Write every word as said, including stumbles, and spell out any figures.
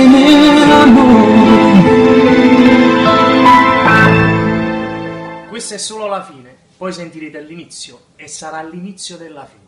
insieme l'amore. Questa è solo la fine, poi sentirete l'inizio e sarà l'inizio della fine.